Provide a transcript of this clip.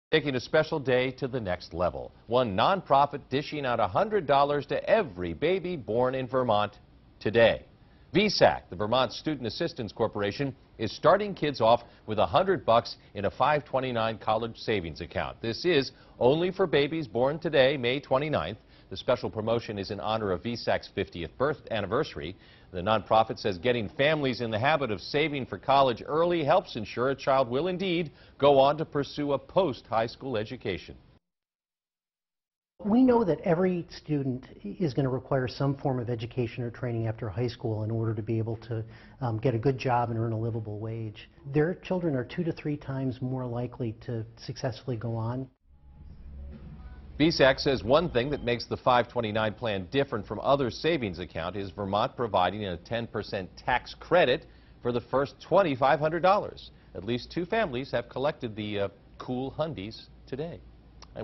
Taking a special day to the next level. One nonprofit dishing out $100 to every baby born in Vermont today. VSAC, the Vermont Student Assistance Corporation, is starting kids off with $100 in a 529 college savings account. This is only for babies born today, May 29th. The special promotion is in honor of VSAC's 50th birth anniversary. The nonprofit says getting families in the habit of saving for college early helps ensure a child will indeed go on to pursue a post-high school education. We know that every student is going to require some form of education or training after high school in order to be able to get a good job and earn a livable wage. Their children are 2 to 3 times more likely to successfully go on. VSAC says one thing that makes the 529 plan different from other savings accounts is Vermont providing a 10% tax credit for the first $2,500. At least 2 families have collected the cool hundies today.